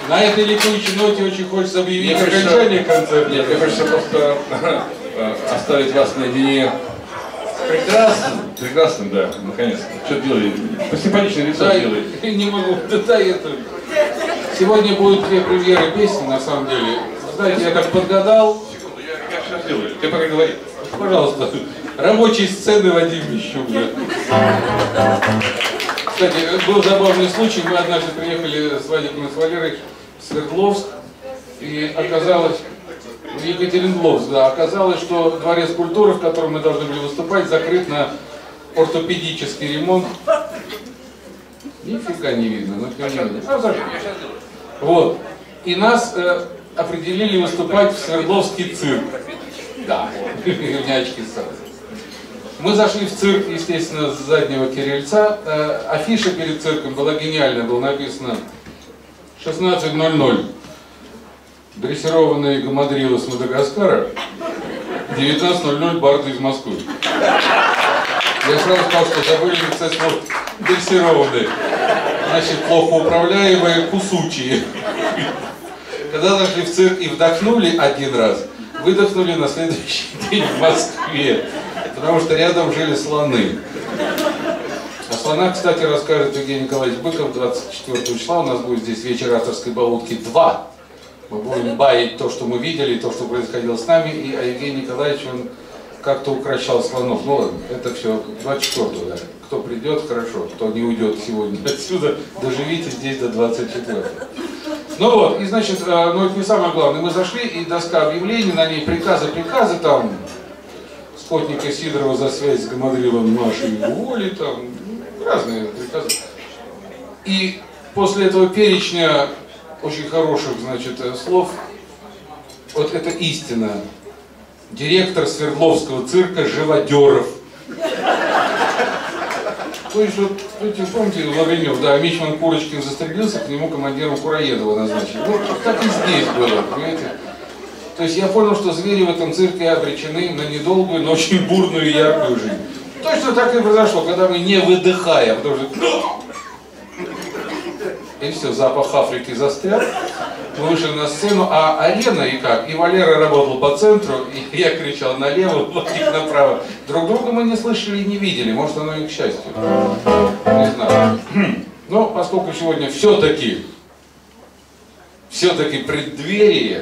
На этой ликующей ноте очень хочется объявить окончание концерта. Нет, мне хочется просто оставить вас наедине. Прекрасно, прекрасно, да, наконец-то. Что делали? Симпатичное лицо делали. Не могу, да это. Сегодня будут две премьеры песни, на самом деле. Знаете, я так подгадал. Секунду, я сейчас делаю. Ты пока говори. Пожалуйста, рабочие сцены Вадим Мищугля. Кстати, был забавный случай. Мы однажды приехали с Вадиком и с Валерой в Свердловск. И оказалось, в Екатеринбург, да, оказалось, что дворец культуры, в котором мы должны были выступать, закрыт на ортопедический ремонт. Нифига не видно. Вот. И нас определили выступать в Свердловский цирк. Да, у меня очки сразу. Мы зашли в цирк, естественно, с заднего кирильца. Афиша перед цирком была гениальная, было написано 16:00. Дрессированные гамадрилы с Мадагаскара, 19:00 барды из Москвы. Я сразу сказал, что забыли написать слово дрессированные. Значит, плохо управляемые, кусучие. Когда зашли в цирк и вдохнули один раз, выдохнули на следующий день в Москве. Потому что рядом жили слоны. О слонах, кстати, расскажет Евгений Николаевич Быков 24 числа. У нас будет здесь вечер авторской баутки 2. Мы будем баять то, что мы видели, то, что происходило с нами. И Евгений Николаевич, он как-то укращал слонов. Ну ладно, это все 24-го. Да. Кто придет, хорошо. Кто не уйдет сегодня отсюда, доживите здесь до 24-го. Ну вот, и значит, ну это не самое главное. Мы зашли, и доска объявлений, на ней приказы, там... Скотника Сидорова за связь с гамадрилом нашей воли, там разные приказы. И после этого перечня очень хороших, значит, слов, вот это истина. Директор Свердловского цирка Живодеров. То есть, вот, помните, Лавренев, да, Мичман Курочкин застрелился, к нему командиром Кураедова назначили. Вот так и здесь было, понимаете? То есть я понял, что звери в этом цирке обречены на недолгую, но очень бурную и яркую жизнь. Точно так и произошло, когда мы не выдыхая, потому что... И все, запах Африки застрял. Мы вышли на сцену, а арена и как? И Валера работал по центру, и я кричал налево, Владик направо. Друг друга мы не слышали и не видели, может оно и к счастью. Не знаю. Но поскольку сегодня все-таки преддверие,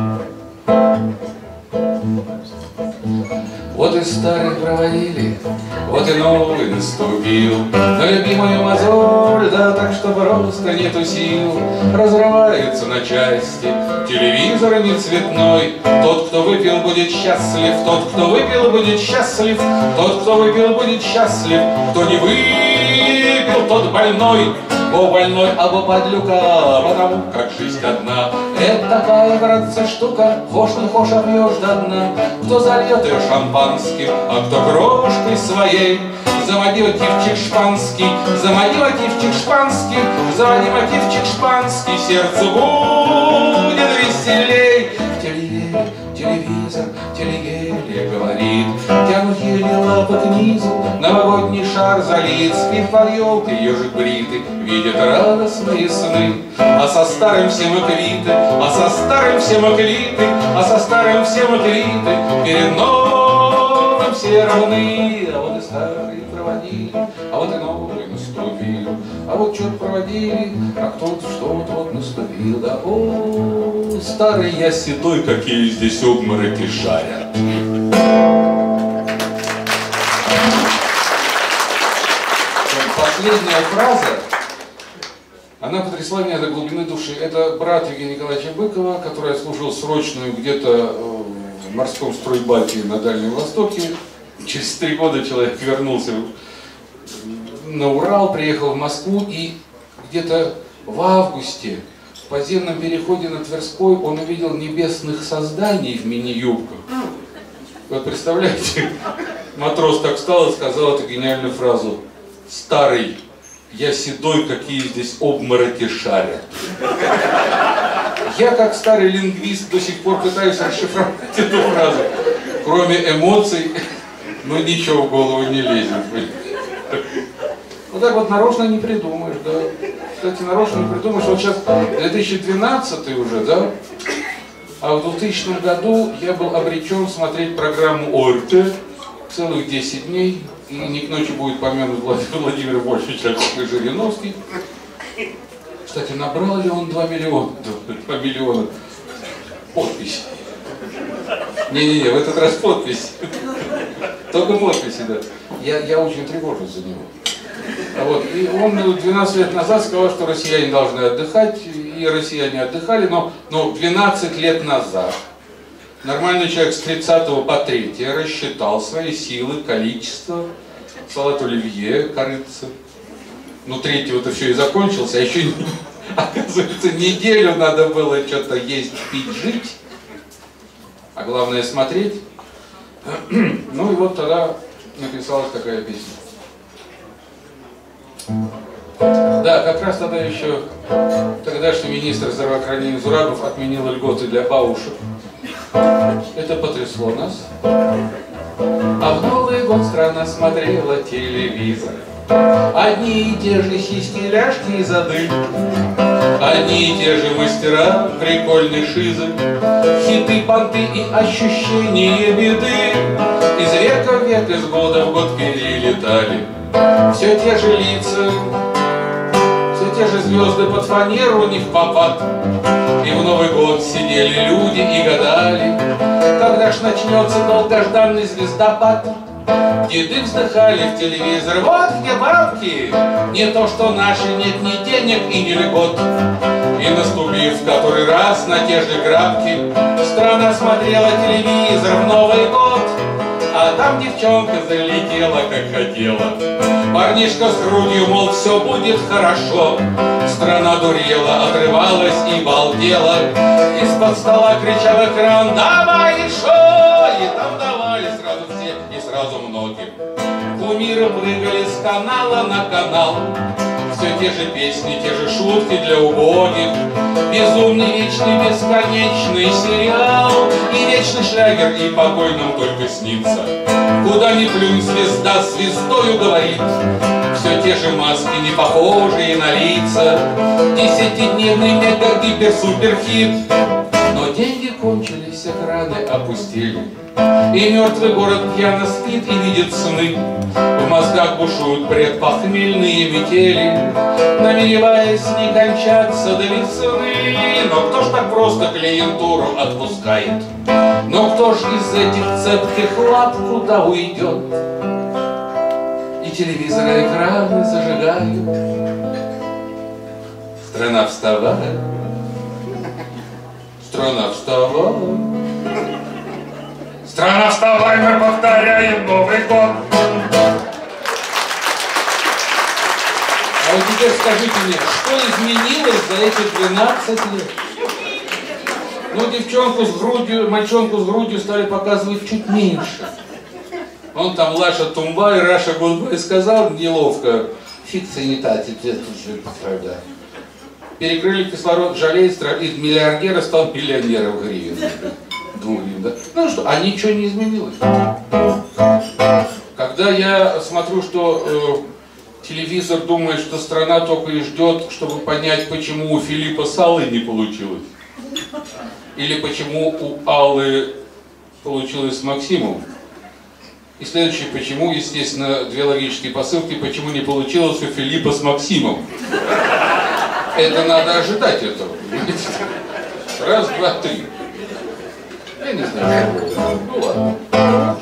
вот и старый проводили, вот и новый наступил. На любимую мозоль, да так что просто нету сил. Разрывается на части телевизор не цветной. Тот, кто выпил, будет счастлив, тот, кто выпил, будет счастлив, тот, кто выпил, будет счастлив, кто не выпил, тот больной. О, больной, або подлюка, потому как жизнь одна. Это такая, братцы, штука, хошь не хошь, обьешь до дна. Кто зальет ее шампанским, а кто крошкой своей. Заводи мотивчик шпанский, заводи мотивчик шпанский, заводи мотивчик шпанский, сердцу будет веселей. Телевизор, телегелия говорит, тянут еле лапы к низу, новогодний шар залит, спит под елкой ежик бритый, видит радостные сны. А со старым все мы квиты, а со старым все мы квиты, а со старым все мы квиты, перед новым все равны. А вот и старый проводили, а вот и новый наступил, а вот что-то проводили, а кто-то что-то вот наступил. Да о, старый я седой, какие здесь обмороки шарят. Последняя фраза, она потрясла меня до глубины души. Это брат Евгения Николаевича Быкова, который служил срочную где-то в морском стройбате на Дальнем Востоке. Через 3 года человек вернулся на Урал, приехал в Москву, и где-то в августе в подземном переходе на Тверской он увидел небесных созданий в мини-юбках. Вы представляете? Матрос так встал и сказал эту гениальную фразу: «Старый, я седой, какие здесь обмороки шарят». Я, как старый лингвист, до сих пор пытаюсь расшифровать эту фразу. Кроме эмоций, ну ничего в голову не лезет. Вот так вот нарочно не придумаешь, да. кстати, нарочно не придумаешь. Вот сейчас 2012 уже, да? А в 2000 году я был обречен смотреть программу ОРТ целых 10 дней. И не к ночи будет помянут Владимир Борисович Жириновский. Кстати, набрал ли он 2 миллиона подписей? Не-не-не, в этот раз подпись. Только подписи, да. Я очень тревожусь за него. Вот. И он 12 лет назад сказал, что россияне должны отдыхать, и россияне отдыхали, но 12 лет назад нормальный человек с 30 по 3 рассчитал свои силы, количество, салат оливье, корыца. Ну, 3-го-то все и закончилось, а еще, оказывается, неделю надо было что-то есть, пить, жить, а главное смотреть. Ну и вот тогда написалась такая песня. Да, как раз тогда еще тогдашний министр здравоохранения Зурабов отменил льготы для бабушек. Это потрясло нас. А в Новый год страна смотрела телевизор. Одни и те же сиськи, ляжки и зады. Одни и те же мастера, прикольный шизы. Хиты, понты и ощущение беды. Из века в век, из года в год перелетали. Все те же лица, все те же звезды под фанеру не в попад. И в Новый год сидели люди и гадали, когда ж начнется долгожданный звездопад. Деды вздыхали в телевизор: вот где бабки, не то что наши, нет ни денег и ни льгот. И наступив в который раз на те же грабки, страна смотрела телевизор в Новый год. А там девчонка залетела, как хотела. Парнишка с грудью, мол, все будет хорошо. Страна дурела, отрывалась и балдела. Из-под стола кричал экран: давай еще! И там давали сразу все и сразу многим. Кумиры прыгали с канала на канал. Все те же песни, те же шутки для убогих. Безумный, вечный, бесконечный сериал. И вечный шлягер, и покойным только снится. Куда ни плюнь, звезда звездою говорит. Все те же маски, не похожие на лица. 10-дневный мега-гипер-супер-хит. Но деньги кончились, экраны опустили. И мертвый город пьяно спит и видит сны. В мозгах бушуют предпохмельные метели, намереваясь не кончаться до весны. Но кто ж так просто клиентуру отпускает? Но кто ж из этих цепких лап куда уйдет? И телевизоры, экраны зажигают. Страна вставай, страна вставай. Страна, вставай, мы повторяем Новый год. А вот теперь скажите мне, что изменилось за эти 12 лет? Ну, девчонку с грудью, мальчонку с грудью стали показывать чуть меньше. Он там Лаша Тумбай, Раша Гудбай сказал неловко. Фикция не та, правда. Перекрыли кислород, жалеет, из миллиардера стал миллионером гривен. Да? Ну что, а ничего не изменилось. Когда я смотрю, что телевизор думает, что страна только и ждет, чтобы понять, почему у Филиппа с Аллой не получилось. Или почему у Аллы получилось с Максимом. И следующее, почему, естественно, 2 логические посылки, почему не получилось у Филиппа с Максимом. Это надо ожидать этого. Раз, два, три. Я не знаю, что будет. Ну ладно.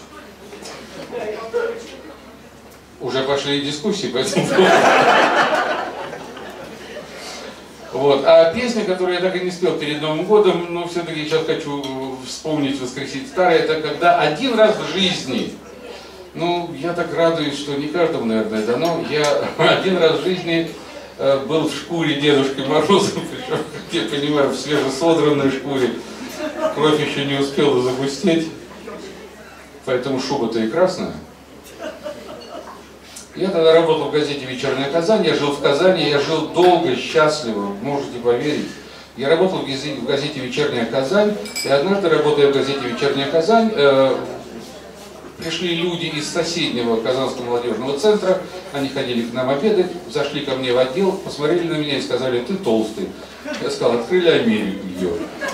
Уже пошли дискуссии, поэтому... Вот. А песня, которую я так и не спел перед Новым годом, но все-таки сейчас хочу вспомнить, воскресить старое, это когда один раз в жизни, ну, я так радуюсь, что не каждому, наверное, дано, я один раз в жизни был в шкуре Дедушки Мороза, причем, как я понимаю, в свежесодранной шкуре. Кровь еще не успела загустеть, поэтому шуба-то и красная. Я тогда работал в газете «Вечерняя Казань», я жил в Казани, я жил долго, счастливо, можете поверить. Я работал в газете «Вечерняя Казань», и однажды, работая в газете «Вечерняя Казань», пришли люди из соседнего Казанского молодежного центра, они ходили к нам обедать, зашли ко мне в отдел, посмотрели на меня и сказали: ты толстый. Я сказал: открыли Америку, ее.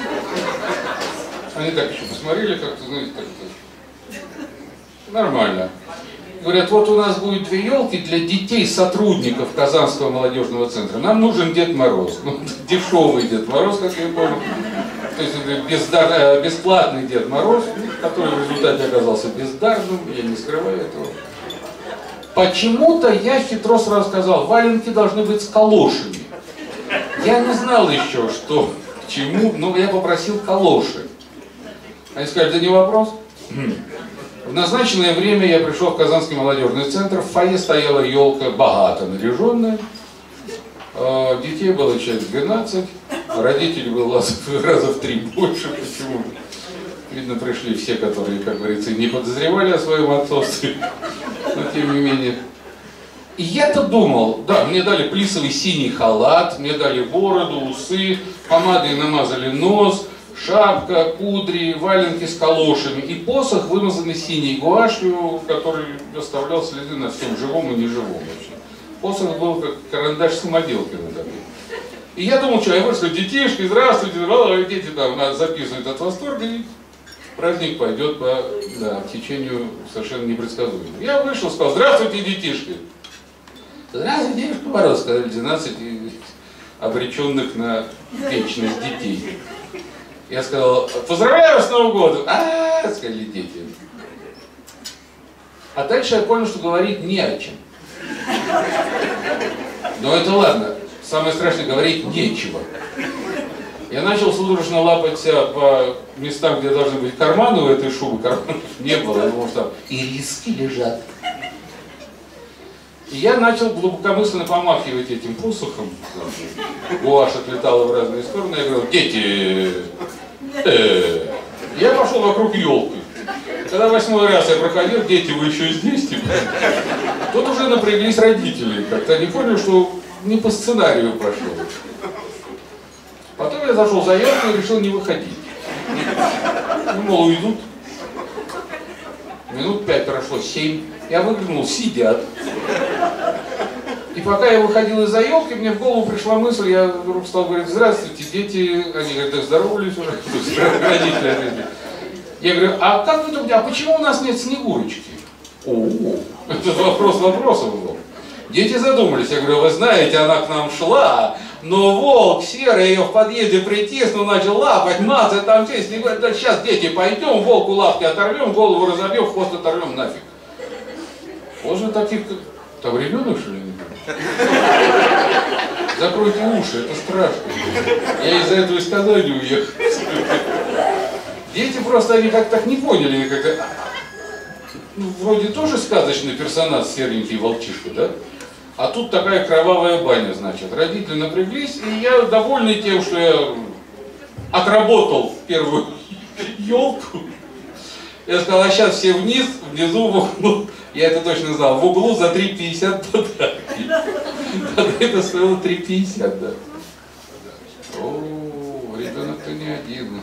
Они так еще посмотрели, как-то, знаете, как-то нормально. Говорят: вот у нас будет 2 елки для детей сотрудников Казанского молодежного центра. Нам нужен Дед Мороз. Ну, дешевый Дед Мороз, как я понял. То есть бесплатный Дед Мороз, который в результате оказался бездарным, я не скрываю этого. Почему-то я хитро сразу сказал: валенки должны быть с калошами. Я не знал еще, что к чему, но я попросил калоши. Они сказали: да не вопрос. В назначенное время я пришел в Казанский молодежный центр, в фойе стояла елка богато наряженная, детей было человек 12, родителей было раза в 3 больше. Почему? Видно, пришли все, которые, как говорится, не подозревали о своем отцовстве, но тем не менее. И я-то думал, да, мне дали плисовый синий халат, мне дали бороду, усы, помадой намазали нос, шапка, кудри, валенки с калошами и посох, вымазанный синей гуашью, который оставлял следы на всем живом и неживом вообще. Посох был как карандаш самоделки надо мной. И я думал, что я вышел: детишки, здравствуйте, дети там нас записывают от восторга, и праздник пойдет по течению совершенно непредсказуемому. Я вышел, сказал: здравствуйте, детишки. Здравствуйте, Дедушка Мороз, сказали 12 обреченных на вечность детей. Я сказал: поздравляю вас с Новым годом! Сказали дети. А дальше я понял, что говорить не о чем. Но это ладно. Самое страшное — говорить нечего. Я начал судорожно лапать себя по местам, где должны быть карманы у этой шубы. Карманов не было, потому что там ириски лежат. И я начал глубокомысленно помахивать этим посохом. Гуашь отлетала в разные стороны. Я говорил: дети... Я пошел вокруг елки. Когда 8-й раз я проходил: дети, вы еще здесь, типа. Тут уже напряглись родители. Как-то они поняли, что не по сценарию пошел. Потом я зашел за елку и решил не выходить. Ну, мол, уйдут. Минут 5 прошло, 7. Я выглянул: сидят. И пока я выходил из-за елки, мне в голову пришла мысль, я вдруг стал говорить: здравствуйте, дети. Они говорят: да здоровались уже, родители. Я говорю: а как вы думаете, а почему у нас нет Снегурочки? Это вопрос вопросов был. Дети задумались. Я говорю: вы знаете, она к нам шла, но волк серый ее в подъезде притиснул, начал лапать, мацать там все. Если говорят: да сейчас, дети, пойдем, волку лапки оторвем, голову разобьем, хвост оторвем нафиг. Можно таких... Там ребенок, что ли? Закройте уши, это страшно. Я из-за этого из Казани уехал. Дети просто, они как-то так не поняли, как-то... Ну, вроде тоже сказочный персонаж, серенький волчишка, да? А тут такая кровавая баня, значит. Родители напряглись, и я, довольный тем, что я отработал первую елку, я сказал: а сейчас все вниз, внизу в углу, я это точно знал, в углу за 3,50 подарки. Тогда это стоило 3,50, да. О, ребенок-то не один.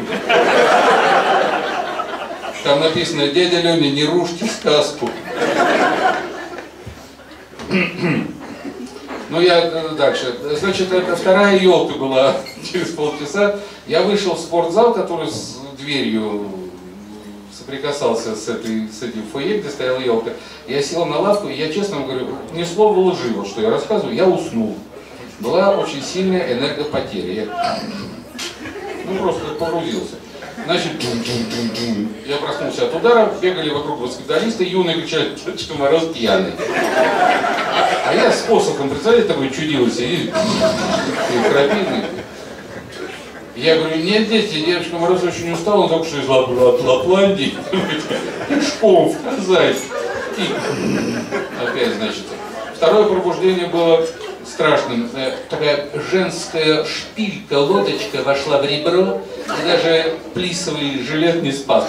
Там написано: дядя Леня, не рушьте сказку. Ну, я дальше. Значит, это вторая елка была через полчаса. Я вышел в спортзал, который с дверью соприкасался с этим фойе, где стояла елка. Я сел на лавку, и я честно говорю, ни слова лжи, вот что я рассказываю, я уснул. Была очень сильная энергопотеря. Я просто погрузился. Значит, я проснулся от удара, бегали вокруг баскетболисты, юные кричали: Дедушка Мороз пьяный. А я с посохом, представляете, такой чудило сидит, крапивный. Я говорю: нет, дети, Дедушка Мороз очень устал, он только что из Лапландии, пешком в Казань. И опять, значит, второе пробуждение было страшным. Такая женская шпилька, лодочка вошла в ребро, и даже плисовый жилет не спас.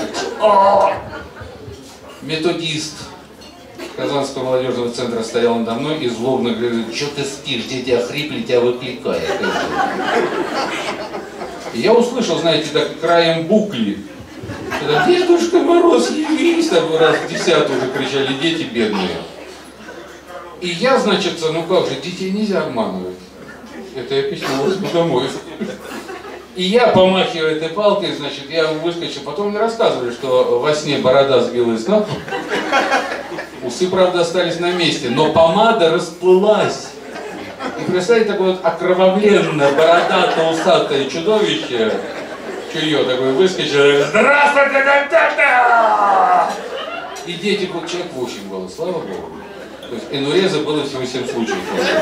Методист Казанского молодежного центра стоял надо мной и злобно говорит: что ты спишь, дети охрипли, тебя выкликают. И я услышал, знаете, так краем букли: Когда Дедушка Мороз, явись, там раз в 10-й уже кричали дети бедные. И я, значит, ну как же, детей нельзя обманывать. Это я письмо возьму домой. И я, помахивая этой палкой, значит, я выскочил. Потом мне рассказывали, что во сне борода сбилась на пол. Усы, правда, остались на месте, но помада расплылась. И представьте, такое вот окровавленное, бородатое, усатое чудовище, чуё такое выскочило. Здравствуйте, да-да-да! И дети, вот человек 8 было, слава Богу. То есть энуреза было всего 7 случаев.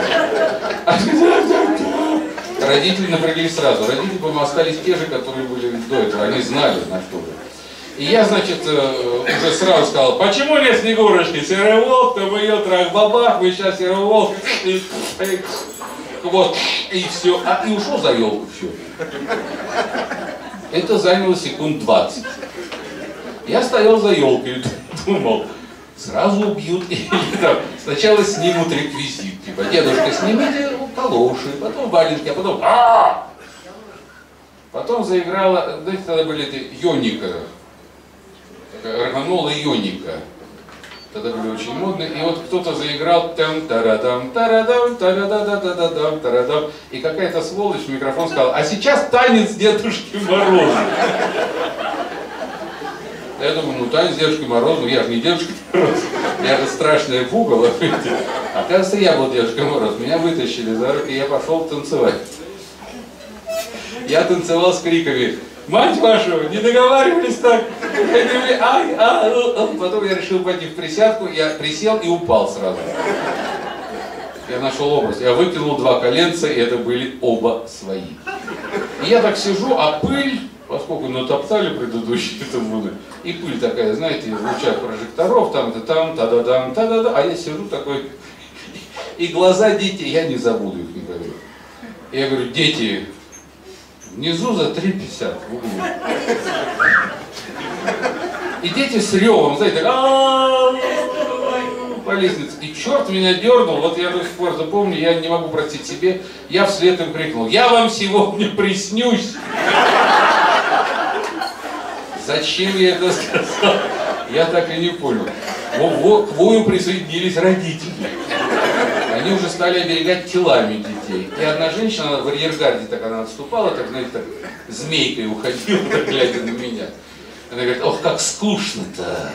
Родители напряглись сразу. Родители, по-моему, остались те же, которые были до этого. Они знали, на что же. И я, значит, уже сразу сказал, почему нет Снегурочки? Серый волк, там ее трах-бабах, вы сейчас серый волк. Вот, и все. И ушел за елку, все. Это заняло секунд 20. Я стоял за елкой, думал, сразу убьют, или там сначала снимут реквизит, типа, дедушка, снимите калоши, потом валенки, а потом Потом заиграла, знаете, тогда были эти Йоника, Рогонола и Йоника. Тогда были очень модные, и вот кто-то заиграл там тарадам, тарадам, тарадам, тарадам, и какая-то сволочь в микрофон сказала, а сейчас танец Дедушки Мороза. Я думаю, ну танец Дедушки Мороза, ну я же не Дедушка Мороз, я же страшная пугало. Оказывается, я был Дедушка Мороз, меня вытащили за руки, и я пошел танцевать. Я танцевал с криками, мать вашу, не договаривались так. Потом я решил пойти в присядку, я присел и упал сразу. Я нашел образ, я выкинул 2 коленца, и это были оба свои. И я так сижу, а пыль, поскольку натоптали предыдущие табуны, и пыль такая, знаете, в лучах прожекторов, там, та-да-дам, та-да-да, а я сижу такой, и глаза детей, я не забуду их никогда. Я говорю, дети, внизу за 3,50 в углу. И дети с ревом, знаете, по лестнице. И черт меня дернул, вот я до сих пор запомню, я не могу простить себе, я вслед им крикнул, я вам сегодня приснюсь. Зачем я это сказал, я так и не понял. К вою присоединились родители. Они уже стали оберегать телами детей. И одна женщина в арьергарде, так она отступала, так, знаете, так, змейкой уходила, так, глядя на меня. Она говорит, ох, как скучно-то.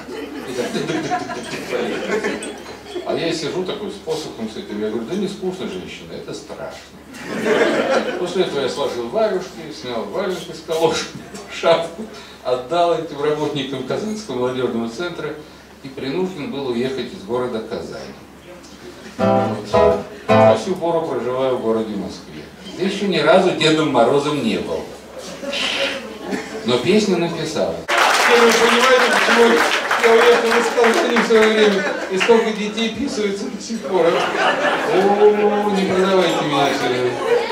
А я сижу такой с посохом с этим, я говорю, да не скучно, женщина, это страшно. После этого я сложил варежки, снял валенки с калош, шапку, отдал этим работникам Казанского молодежного центра и принужден был уехать из города Казань. Вот. По сю пору проживаю в городе Москве. Да еще ни разу Дедом Морозом не был. Но песню написал. Вы понимаете, почему я уехал из Казани в свое время, и сколько детей писаются до сих пор. О, не продавайте меня сюда.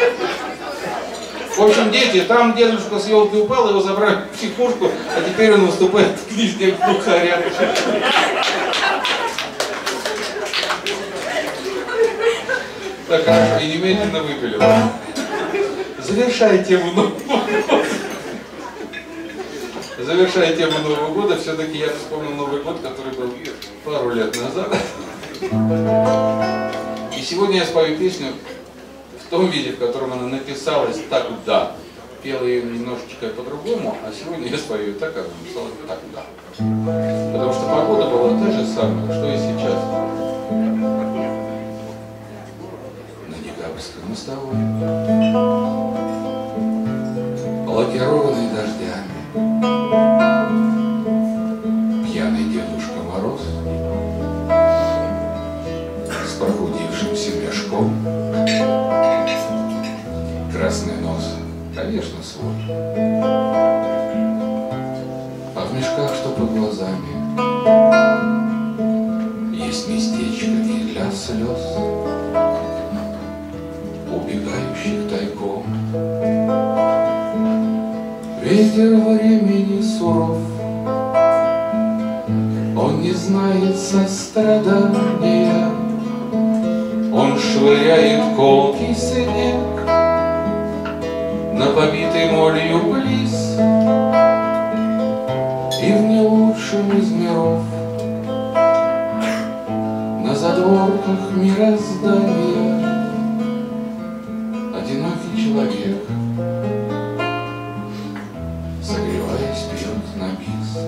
В общем, дети, там дедушка с елки упал, его забрали в психушку, а теперь он выступает в книжке глухаря. Так, хорошо, и немедленно выпилил. Завершая тему Нового года. Завершая тему Нового года, все-таки я вспомнил Новый год, который был пару лет назад. И сегодня я спою песню в том виде, в котором она написалась тогда. Пела ее немножечко по-другому, а сегодня я спою так, как она написалась тогда. Потому что погода была та же самая, что и сейчас. На Декабрьской мостовой, лакированный дождями, пьяный Дедушка Мороз с прохудившимся мешком, красный нос, конечно, свой, а в мешках, что под глазами, есть местечко и для слез, убегающих тайком. Ветер времени суров, он не знает сострадания, он швыряет колкий снег на побитый молью близ вышедшим из миров, на задворках мироздания одинокий человек, согреваясь, пьет на бис.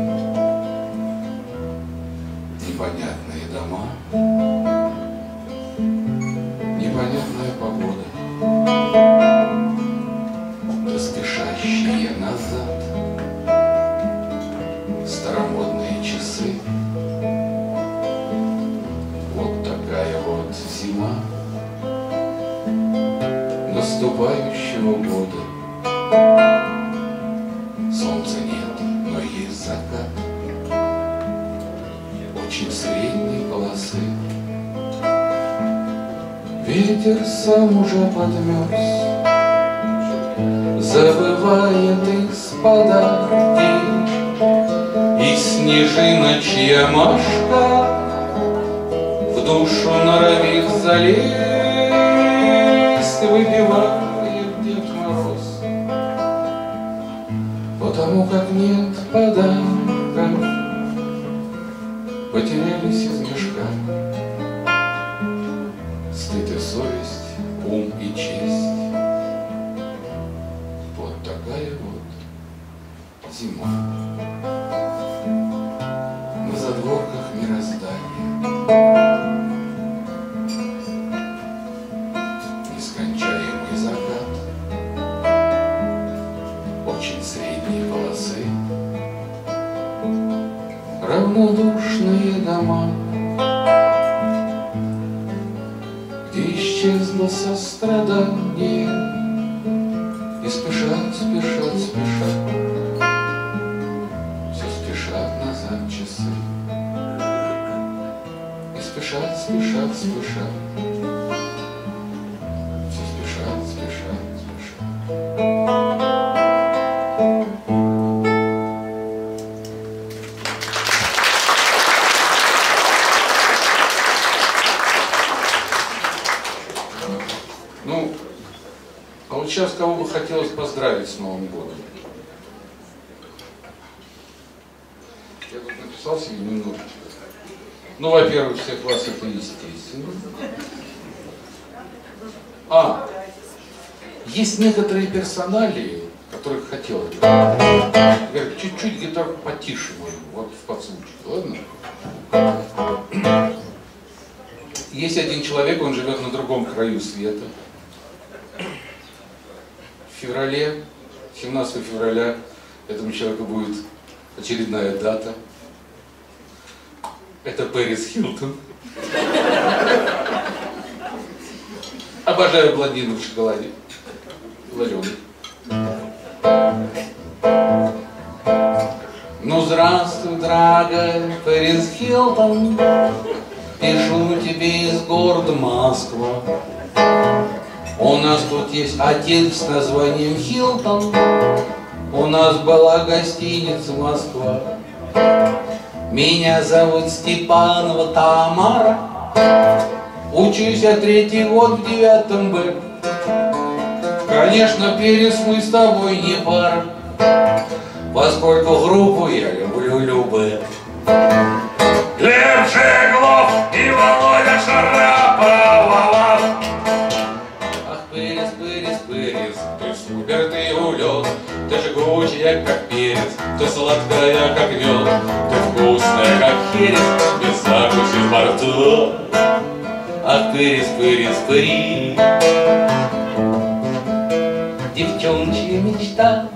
Непонятные дома, непонятная погода, да спешащие назад старомодные часы. Вот такая вот зима наступающего года. Солнца нет, но есть закат очень средней полосы. Ветер сам уже подмерз, забывает из-под и снежиночья Машка в душу норовит залезть, выпивает Дед Мороз, потому как нет подарков, потерялись из мешка стыд и совесть, ум и честь. Вот такая вот зима на задворках мироздания. Нескончаемый закат очень средней полосы, равнодушные дома, где исчезло сострадание, и спешат, спешат, спешат, все спешат назад часы, и спешат, спешат, спешат, все спешат, спешат, спешат. Ну, а вот сейчас кого бы хотелось поздравить с Новым годом? Я тут написал себе немножечко. Ну, во-первых, всех вас это естественно. Есть некоторые персоналии, которых хотелось бы. Говорят, чуть-чуть гитару потише мою, вот в подзвучке, ладно? Есть один человек, он живет на другом краю света. В феврале, 17 февраля, этому человеку будет очередная дата. Это Пэрис Хилтон. Обожаю блондинок в шоколаде. Вареный. Ну, здравствуй, дорогая Пэрис Хилтон. Пишу тебе из города Москва. У нас тут есть отель с названием Хилтон. У нас была гостиница Москва. Меня зовут Степанова Тамара. Учусь я 3-й год в 9 Б. Конечно, Пэрис, мы с тобой не пара, поскольку группу я люблю любые. Глеб Жеглов и Володя Шарапова. Ах, Пэрис, Пэрис, Пэрис, ты супер, ты улет, ты жгучая, как перец, ты сладкая, как мед, ты вкусная, как херес, без закуси во рту. Ах, Пэрис, Пэрис, Пэрис, девчончья мечта.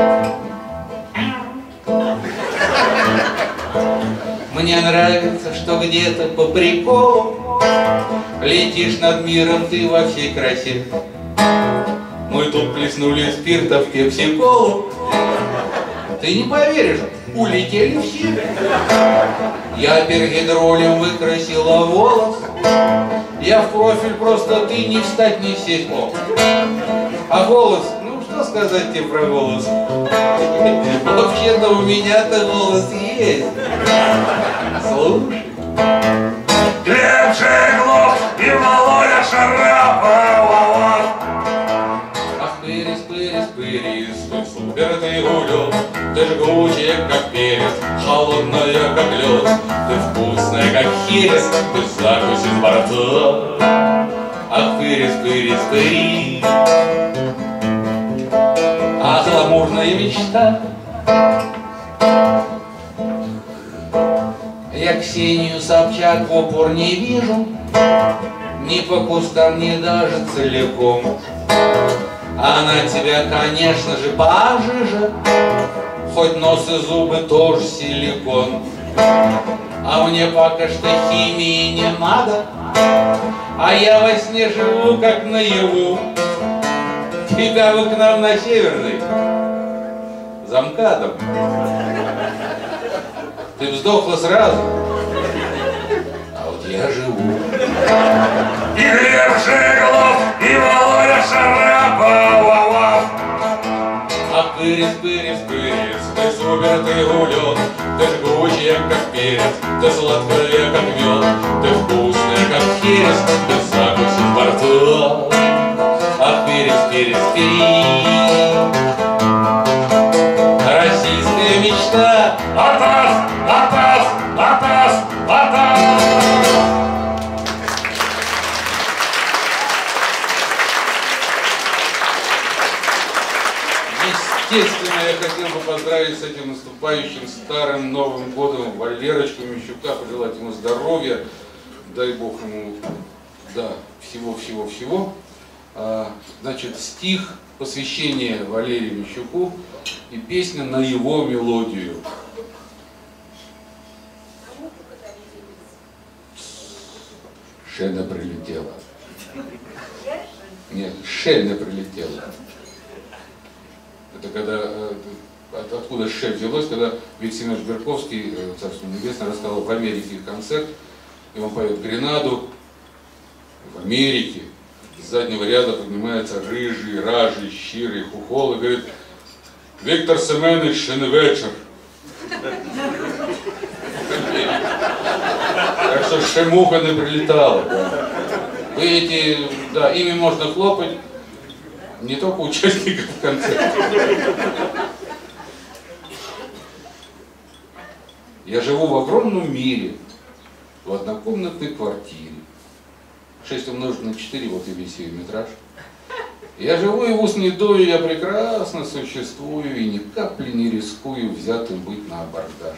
Мне нравится, что где-то по приколу летишь над миром ты во всей красе. Мы тут плеснули спирта в пепси-колу. Ты не поверишь, улетели все. Я пергидролем выкрасила волос. Я в профиль просто ты не встать, не сесть мог. А голос, ну что сказать тебе про голос? Вообще-то у меня-то голос есть. Слушай. Глеб Жеглов и Володя Шарапова. Ах, Пэрис, Пэрис, пырис, ты супер, ты улет, ты жгучая, как перец, холодная, как лед, ты вкусная, как херес, ты закусишь во рту. Ах, пырис, пырис, пырис, а гламурная мечта. Я Ксению Собчак в упор не вижу, ни по кустам, ни даже целиком. Она тебя, конечно же, пожиже, хоть нос и зубы тоже силикон. А мне пока что химии не надо, а я во сне живу, как наяву. Тебя вы к нам на Северный за МКАДом. Ты вздохла сразу, а вот я живу. И Глеб Жиглов, и Володя Шарапов. А пырис, пырис, пырис, ты супер, ты улет, ты жгучая, как перец, ты сладкая, как мед, ты вкусная, как херес, ты закусишь во рту. Ах, пырис, пырис, пырис, российская мечта. Атас, атас, атас, атас. Естественно, я хотел бы поздравить с этим наступающим старым Новым годом Валерочку Мищука, пожелать ему здоровья, дай Бог ему, да, всего-всего-всего. Значит, стих, посвящение Валерию Мищуку и песня на его мелодию. Шена прилетела. Нет, Шена прилетела. Это когда, откуда Ше взялось, когда Виктор Семенович Берковский, царство небесное, рассказал в Америке концерт, и он поет гренаду. В Америке с заднего ряда поднимается рыжий, ражий, щирый хухол и говорит: Виктор Семенович, Шен вечер. Так что Шемуха не прилетала. Да. Вы эти, да, ими можно хлопать. Не только участников концерта. Я живу в огромном мире, в однокомнатной квартире. 6 умножить на 4, вот и весь ее метраж. Я живу и в ус не дую, я прекрасно существую и ни капли не рискую взятым быть на абордаж.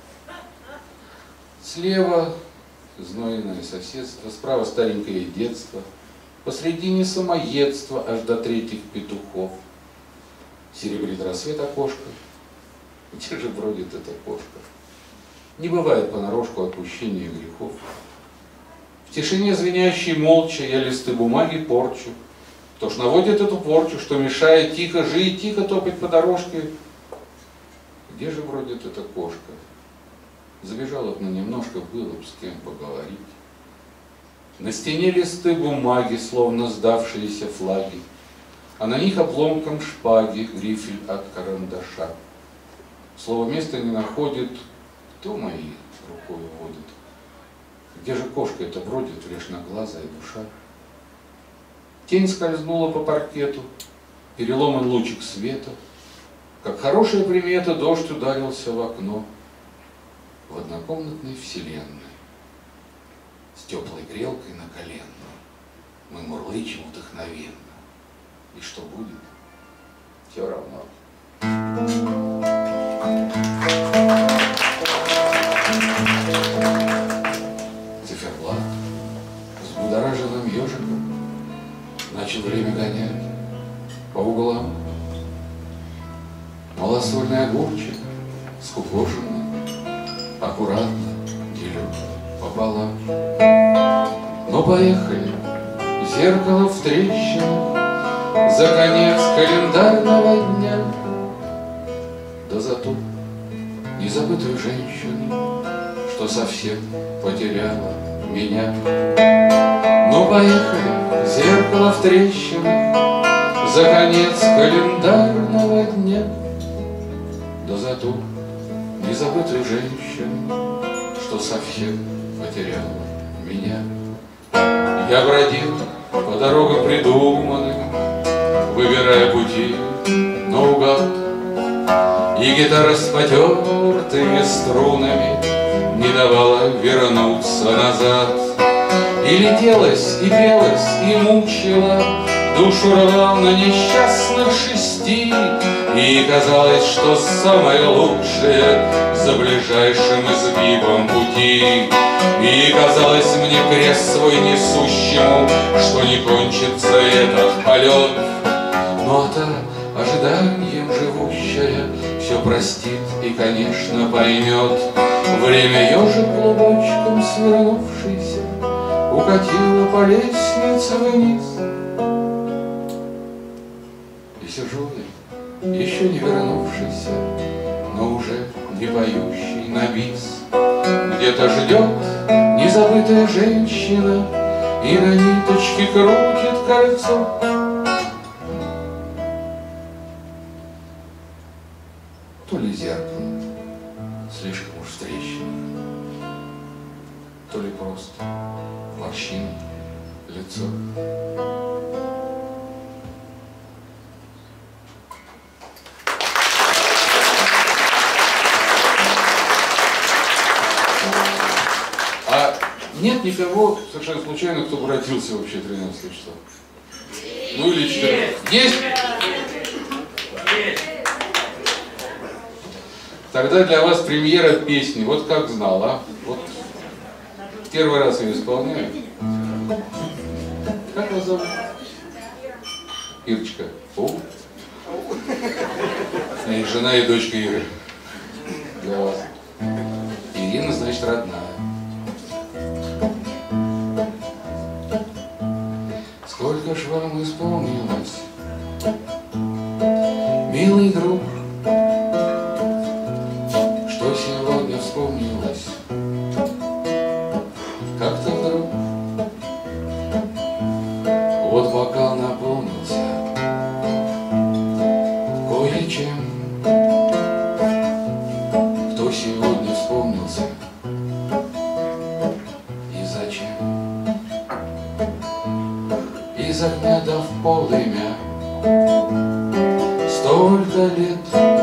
Слева знойное соседство, справа старенькое детство. Посредине самоедство аж до третьих петухов. Серебрит рассвет окошко. Где же бродит эта кошка? Не бывает понарошку отпущения грехов. В тишине звенящей молча я листы бумаги порчу. Кто ж наводит эту порчу, что мешает тихо жить, тихо топать по дорожке? Где же бродит эта кошка? Забежала б на немножко, было бы с кем поговорить. На стене листы бумаги, словно сдавшиеся флаги, а на них обломком шпаги грифель от карандаша. Слово места не находит, кто мои рукой водит? Где же кошка эта бродит, грешноглазая душа? Тень скользнула по паркету, переломан лучик света. Как хорошая примета, дождь ударился в окно. В однокомнатной вселенной с теплой грелкой на коленную мы мурлычем вдохновенно. И что будет, все равно. Циферблат с будораженным ежиком начал время гонять по углам. Малосольный огурчик скукоженный аккуратно делю пополам. Но поехали, зеркало в трещину, за конец календарного дня. Да за ту незабытую женщину, что совсем потеряла меня. Но поехали, зеркало в трещину, за конец календарного дня. Да за ту незабытую женщину, что совсем потеряла меня. Я бродил по дорогам придуманным, выбирая пути И гитара с потертыми струнами не давала вернуться назад. И летелась, и пелась, и мучила, душу рвал на несчастных шести. И казалось, что самое лучшее за ближайшим изгибом пути. И казалось мне крест свой несущему, что не кончится этот полет. Но та, ожиданием живущая, все простит и, конечно, поймет. Время ежик клубочком свернувшийся укатило по лестнице вниз. И сижу я, еще не вернувшийся, но уже не поющий на бис. Где-то ждет незабытая женщина и на ниточке крутит кольцо. То ли зеркало слишком уж встречное, то ли просто морщина лицо. А нет никого совершенно случайно, кто бы родился вообще 13 числа? Ну или 14. Есть? Тогда для вас премьера песни. Вот как знал, а? Вот первый раз ее исполняю. Как вас зовут? Ирочка. О. И жена и дочка Иры. Для вас. Ирина, значит, родная. Сколько ж вам исполнилось, милый друг, что сегодня вспомнилось, как-то вдруг. Вот бокал наполнился кое-чем, кто сегодня вспомнился и зачем. Из огня да в полымя столько лет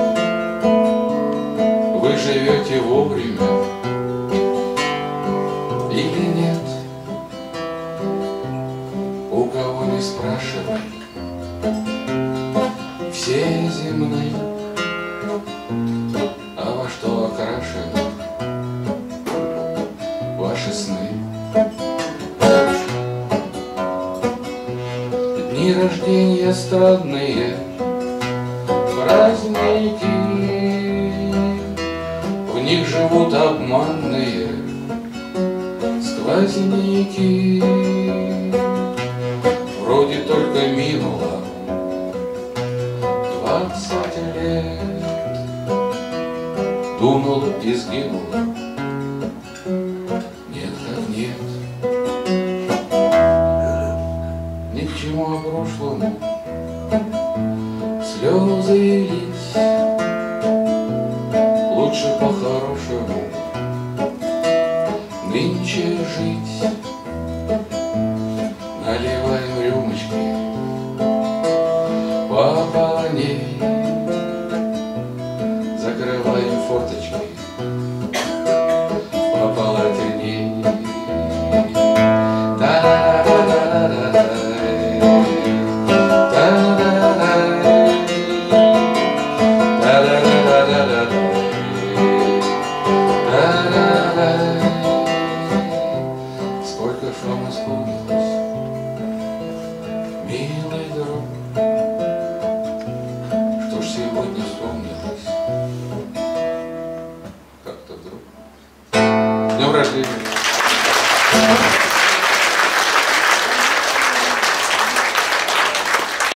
вы живете вовремя или нет? У кого не спрашивай, все земные, а во что окрашены ваши сны? Дни рождения странные, праздники, в них живут обманные сквозняки. Вроде только минуло 20 лет, думал и сгинуло. Нет, как нет. Ни к чему о прошлому слезы лить, лучше по-хорошему нынче жить. Наливаем рюмочки по полней, закрываем форточки по полотеней. Сколько ж вам исполнилось, милый друг, что ж сегодня вспомнилось как-то вдруг. С днем рождения!